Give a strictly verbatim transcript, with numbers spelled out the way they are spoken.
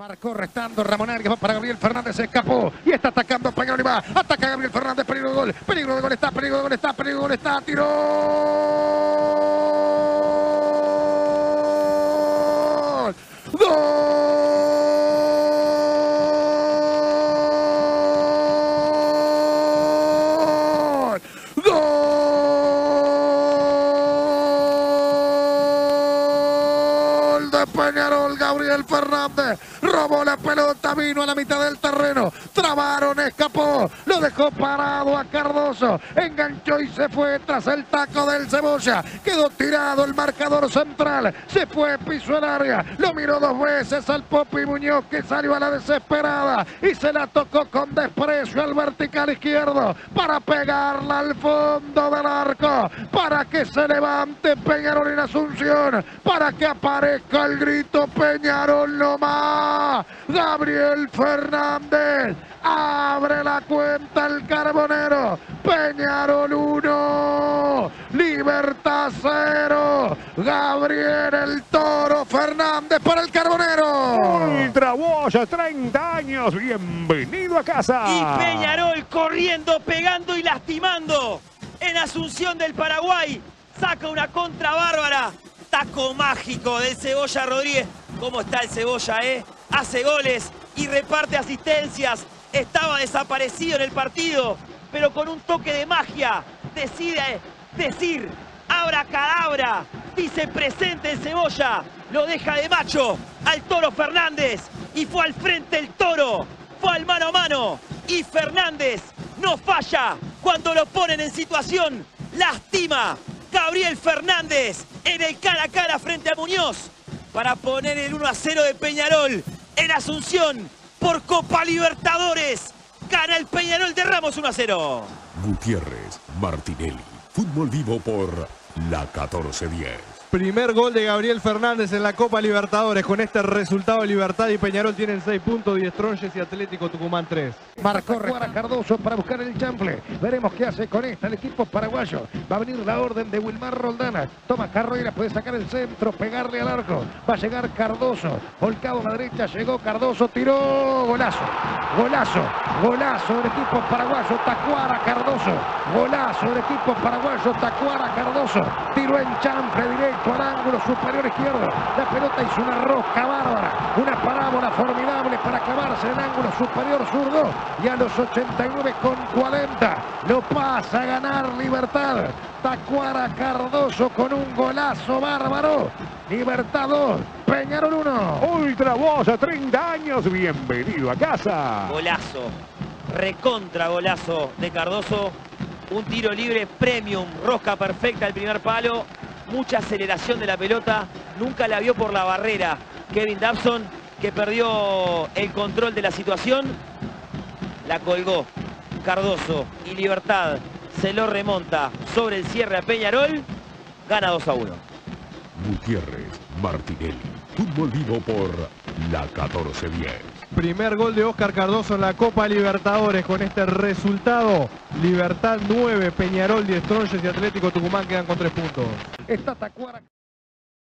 Marcó restando Ramón Arias, va para Gabriel Fernández, se escapó y está atacando Peñarol y va, ataca Gabriel Fernández, peligro de gol, peligro de gol está, peligro de gol está, peligro de gol está, tiró. ¡Gol! Peñarol, Gabriel Fernández robó la pelota, vino a la mitad del terreno, trabaron, escapó, lo dejó parado a Cardoso, enganchó y se fue tras el taco del Cebolla, quedó tirado el marcador central, se fue, pisó el área, lo miró dos veces al Popi Muñoz que salió a la desesperada y se la tocó con desprecio al vertical izquierdo para pegarla al fondo del arco, para que se levante Peñarol en Asunción, para que aparezca el grito Peñarol no más. Gabriel Fernández abre la cuenta el Carbonero. Peñarol uno, Libertad cero. Gabriel el Toro Fernández para el Carbonero. Ultra Boya, treinta años, bienvenido a casa. Y Peñarol corriendo, pegando y lastimando en Asunción del Paraguay. Saca una contra bárbara. Taco mágico del Cebolla Rodríguez. ¿Cómo está el Cebolla, eh? Hace goles y reparte asistencias. Estaba desaparecido en el partido, pero con un toque de magia decide decir abracadabra. Dice presente el Cebolla. Lo deja de macho al Toro Fernández. Y fue al frente el Toro. Fue al mano a mano. Y Fernández no falla cuando lo ponen en situación. Lastima Gabriel Fernández en el cara a cara frente a Muñoz para poner el uno a cero de Peñarol en Asunción por Copa Libertadores. Gana el Peñarol de Ramos uno a cero. Gutiérrez, Martinelli, fútbol vivo por la catorce diez. Primer gol de Gabriel Fernández en la Copa Libertadores. Con este resultado, Libertad y Peñarol tienen seis puntos, Die Strongest y Atlético Tucumán tres. Marcó a Cardoso para buscar el chample. Veremos qué hace con esta el equipo paraguayo. Va a venir la orden de Wilmar Roldana. Toma Carrera, puede sacar el centro, pegarle al arco. Va a llegar Cardoso. Volcado a la derecha, llegó Cardoso, tiró. Golazo, golazo, golazo del equipo paraguayo. Tacuara Cardoso. Golazo del equipo paraguayo. Tacuara Cardoso. Tiró en chample directo al ángulo superior izquierdo. La pelota hizo una rosca bárbara. Una parábola formidable para acabarse en el ángulo superior zurdo. Y a los ochenta y nueve con cuarenta lo pasa a ganar Libertad. Tacuara Cardoso con un golazo bárbaro. Libertad dos, Peñarol uno. Ultra Boya, treinta años, bienvenido a casa. Golazo, recontra golazo de Cardoso. Un tiro libre premium, rosca perfecta el primer palo. Mucha aceleración de la pelota, nunca la vio por la barrera Kevin Dabson, que perdió el control de la situación. La colgó Cardoso y Libertad se lo remonta sobre el cierre a Peñarol. Gana dos a uno. Gutiérrez, Martinelli, fútbol vivo por la catorce diez. Primer gol de Oscar Cardoso en la Copa Libertadores. Con este resultado, Libertad nueve, Peñarol, Die Strongest y Atlético Tucumán quedan con tres puntos. Está Tacuara.